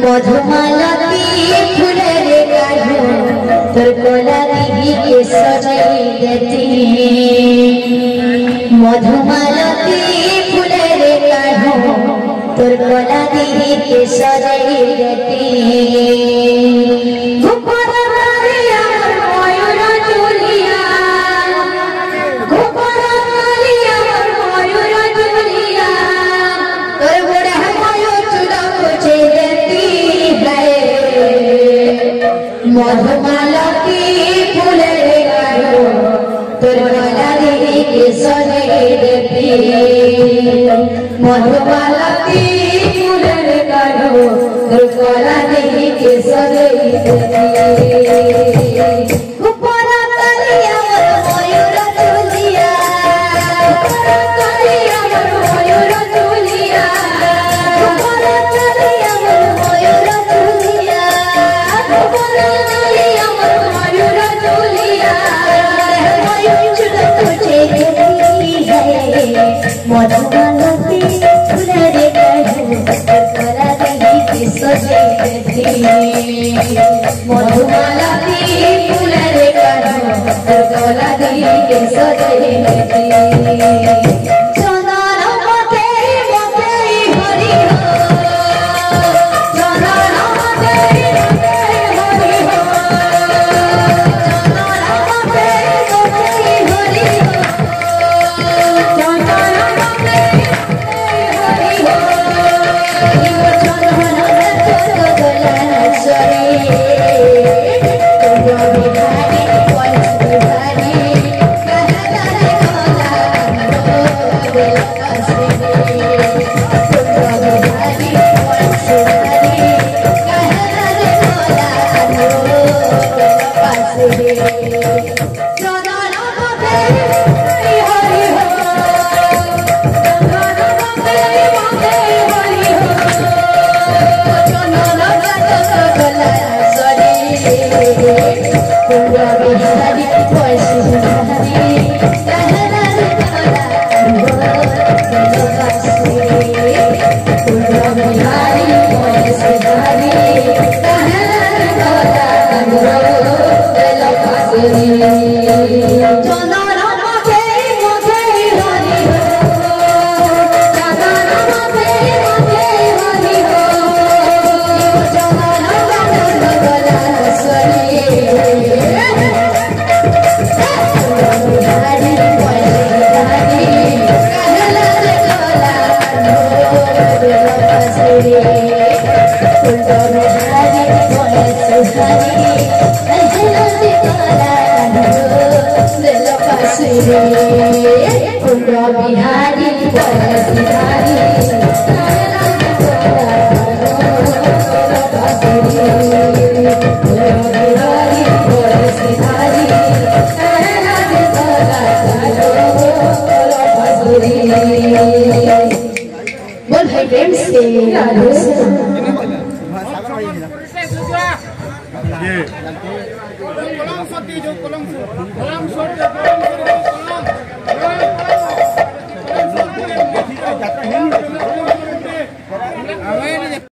मधुमालती फुलरे काढ़ो तोर कोला दिही के सजाई देती मधुमालती फुलरे काढ़ो तोर कोला दिही के सजाई देती मधुमालती फुलरे काढ़ो तोर कोला दिही के सजाई देती मधुमालती फुलरे काढ़ो तोर कोला दिही के सजाई देती मधुमालती फुलरे काढ़ो तोर कोला दिही के सजाई देती मधुमालती फुलरे काढ़ो तोर कोला दिही के सजाई देती बिहारी बोल भाई फ्रेंड्स से